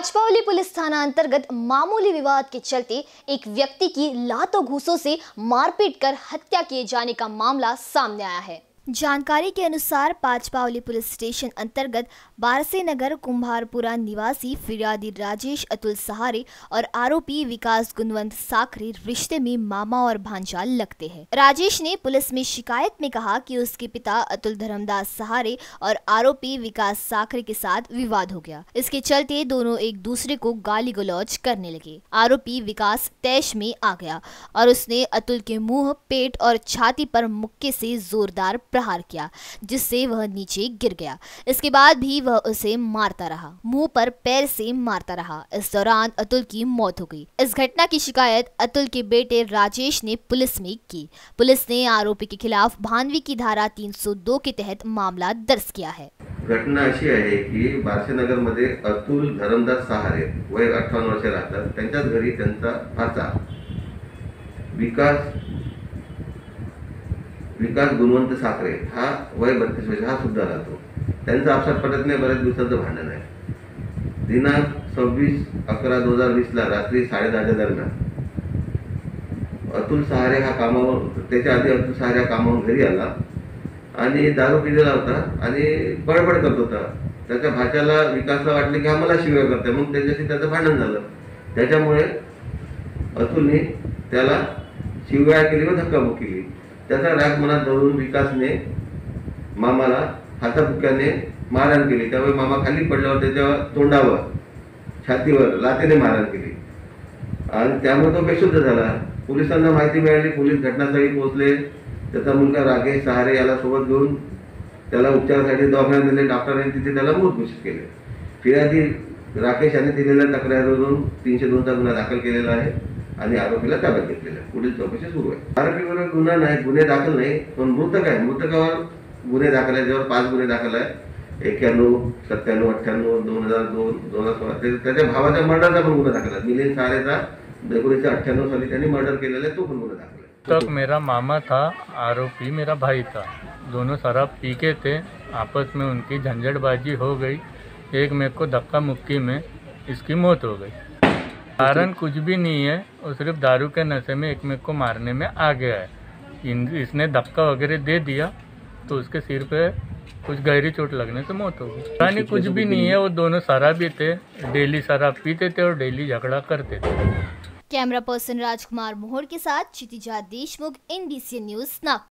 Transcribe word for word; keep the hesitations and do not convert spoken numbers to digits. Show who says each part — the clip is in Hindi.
Speaker 1: पाचपावली पुलिस थाना अंतर्गत मामूली विवाद के चलते एक व्यक्ति की लातों घूंसों से मारपीट कर हत्या किए जाने का मामला सामने आया है। जानकारी के अनुसार पाचपावली पुलिस स्टेशन अंतर्गत बारसे नगर कुम्हारपुरा निवासी फिर्यादी राजेश अतुल सहारे और आरोपी विकास गुणवंत साखरे रिश्ते में मामा और भांजा लगते हैं। राजेश ने पुलिस में शिकायत में कहा कि उसके पिता अतुल धर्मदास सहारे और आरोपी विकास साखरे के साथ विवाद हो गया। इसके चलते दोनों एक दूसरे को गाली गलौज करने लगे। आरोपी विकास तैश में आ गया और उसने अतुल के मुंह, पेट और छाती पर मुक्के से जोरदार प्रहार किया, जिससे वह नीचे गिर गया। इसके बाद भी वह उसे मारता रहा, मुंह पर पैर से मारता रहा। इस दौरान अतुल की मौत हो गई। इस घटना की शिकायत अतुल के बेटे राजेश ने पुलिस में की। पुलिस ने आरोपी के खिलाफ भानवी की धारा तीन सौ दो के तहत मामला दर्ज किया है।
Speaker 2: घटना अशी आहे की बारसे नगर मध्ये अतुल धर्मदास सहारे वय अठ्ठावन्न वर्ष राहतात। त्यांच्याच घरी त्यांचा भाचा विकास विकास गुणवंत साखरे हा वय बत्तीस वर्ष हा सुद्धा राहतो। त्यांचा आपसात पटत नाही, बऱ्याच दिवसाचं भांडण आहे। दिनांक सव्वीस अकरा दोन हजार वीस ला रात्री साडे दहाच्या दरम्यान अतुल सहारे हा कामावर त्याच्या आधी अतुल सहारे कामावरून घरी आला आणि दारू पिलेला होता आणि बडबड करत होता। त्याच्या भाच्याला विकासला वाटले की हा मला शिव्या करते, मग त्याच्याशी त्याचं भांडण झालं। त्याच्यामुळे अतुलने त्याला शिव्या केली व धक्काबुक्की केली। त्याचा राग मनात धरून विकासने मामाला हाताबुक्याने मारहाण केली। त्यावेळी मामा खाली पडल्यावर त्याच्या तोंडावर, छातीवर लातेने मारहाण केली आणि त्यामुळे तो बेशुद्ध झाला। पोलिसांना माहिती मिळाली, पोलीस घटनास्थळी पोहोचले। त्याचा मुलगा राजेश सहारे याला सोबत घेऊन त्याला उपचारासाठी दवाखान्यात नेले। डॉक्टरांनी तिथे त्याला मृत घोषित केले। फिर्यादी राकेश यांनी दिलेल्या तक्रारीवरून तीनशे दोन चा गुन्हा दाखल केलेला आहे आणि आरोपीला ताब्यात घेतलेला आहे। पुढील चौकशी सुरू आहे। आरोपीवर गुन्हा नाही, गुन्हे दाखल नाही, पण मृतक आहे, मृतकावर गुन्हे दाखल आहे, ज्यावर पाच गुन्हे दाखल आहे। एक्क्याण्णव सत्त्याण्णव अठ्ठ्याण्णव दोन हजार दोन दोन हजार सोळा त्याच्या भावाच्या मर्डरचा पण गुन्हा दाखल आहे। मिलिंद सहारेचा एकोणीसशे अठ्ठ्याण्णव साली त्यांनी मर्डर केलेला आहे, तो पण गुन्हा दाखल आहे।
Speaker 3: तक मेरा मामा था, आरोपी मेरा भाई था। दोनों शराब पी के थे। आपस में उनकी झंझटबाजी हो गई। एक मेरे को धक्का मुक्की में इसकी मौत हो गई। कारण कुछ भी नहीं है, वो सिर्फ दारू के नशे में एक मेरे को मारने में आ गया है। इन इसने धक्का वगैरह दे दिया तो उसके सिर पे कुछ गहरी चोट लगने से मौत हो गई। यानी कुछ भी नहीं है, वो दोनों शराबी थे, डेली शराब पीते थे और डेली झगड़ा करते थे।
Speaker 1: कैमरा पर्सन राजकुमार मोहर के साथ क्षितिजा देशमुख, एनबीसी न्यूज नागपुर।